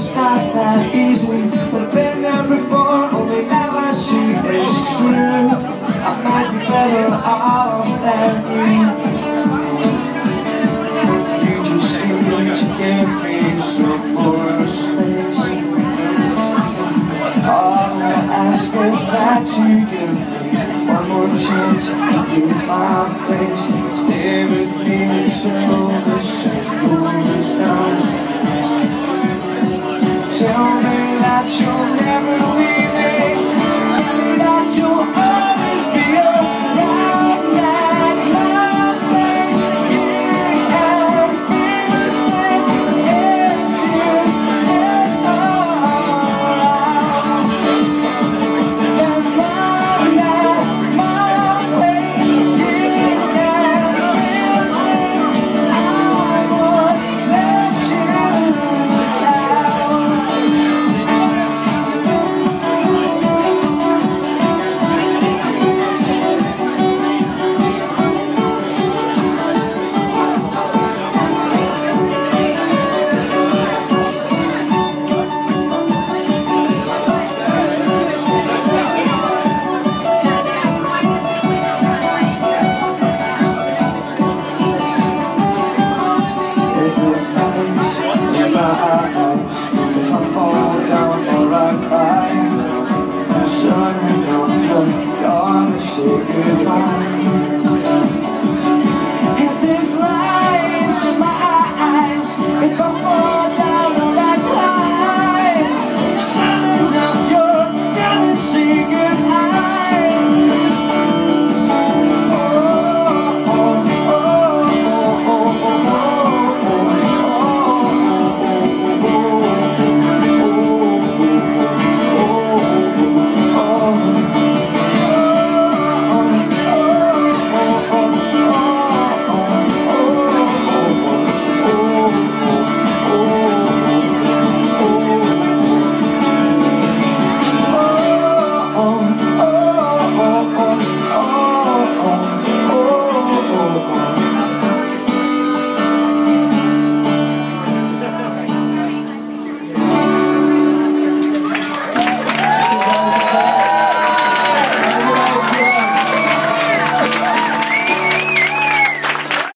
it's not that easy, but I've been there before, only now I see it's true. I might be better off than you. You just need to give me some more space. All I ask is that you give me one more chance to give my face. Stay with me until the circle is done. Tell me that you'll never leave me. Tell me that you'll always be around at my place. You can feel the same if you stay around. Then I'm at my place. You can feel the same. I won't let you down. If I fall down or I cry, son, I know you're gonna say goodbye.